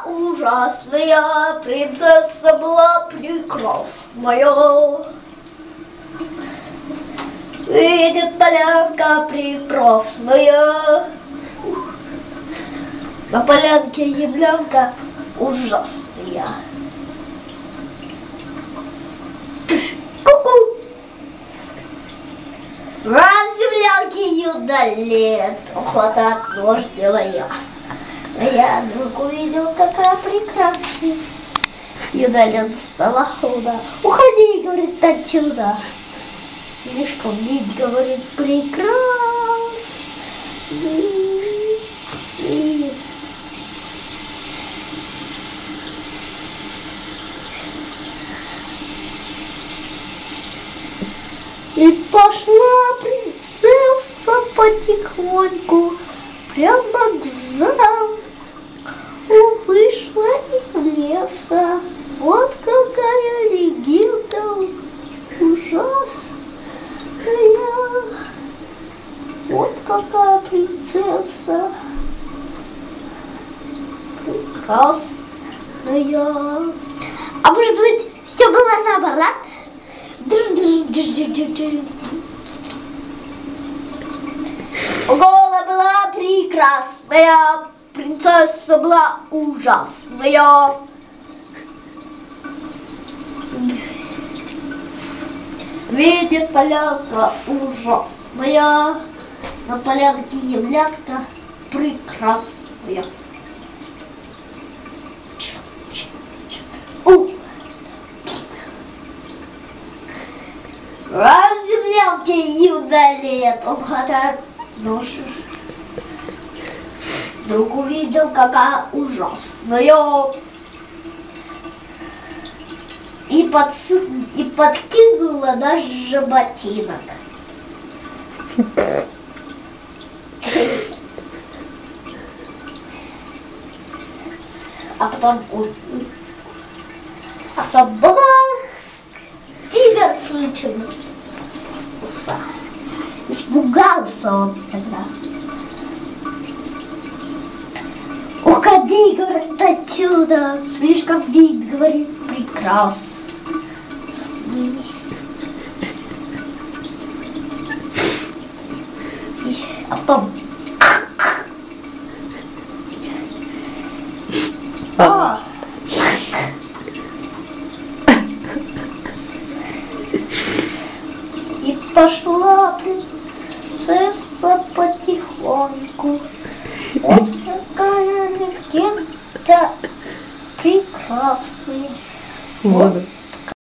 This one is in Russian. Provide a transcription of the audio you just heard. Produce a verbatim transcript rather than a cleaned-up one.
ужасная, принцесса была прекрасная. Видит полянка прекрасная. На полянке являнка ужасная. Ку-ку! Раз землянки юдолет, хватает нож, дело ясно. А я вдруг увидел, какая прекрасная. Юдолет стала худа. Уходи, говорит, отсюда. Слишком вид, говорит, прекрасный. И пошла принцесса потихоньку прямо к замку, вышла из леса. Вот какая легенда ужасная. Вот какая принцесса прекрасная. А может быть, все было наоборот? Голова была прекрасная, принцесса была ужасная. Видит полянка ужасная, на полянке являнка прекрасная. Раз землянки юдолет, он хватает нож. Вдруг увидел, какая ужасная. И, подс... и подкинула даже ботинок. А потом... А потом... Бабах! Тигр случайно. Испугался он тогда. Уходи, говорит, отсюда. Слишком вид, говорит, прекрасный. А потом... А! И пошла принцесса потихоньку. Вот какая легенда прекрасная. Вот.